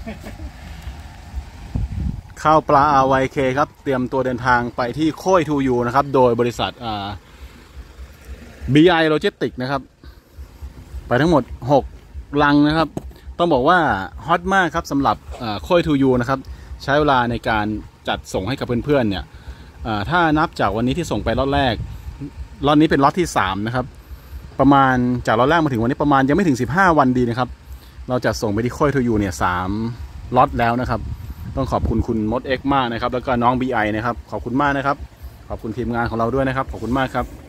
ข้าวปลา RYK ครับเตรียมตัวเดินทางไปที่โค้ยทูยูนะครับโดยบริษัทBI Logistics นะครับไปทั้งหมด6ลังนะครับต้องบอกว่าฮอตมากครับสำหรับโค้ยทูยูนะครับใช้เวลาในการจัดส่งให้กับเพื่อนๆเนี่ยถ้านับจากวันนี้ที่ส่งไปล็อตแรกล็อตนี้เป็นล็อตที่3นะครับประมาณจากล็อตแรกมาถึงวันนี้ประมาณยังไม่ถึง15วันดีนะครับเราจะส่งไปที่โค้ยทูยูเนี่ย3ล็อตแล้วนะครับต้องขอบคุณคุณมดเอ็กมากนะครับแล้วก็น้อง BI นะครับขอบคุณมากนะครับขอบคุณทีมงานของเราด้วยนะครับขอบคุณมากครับ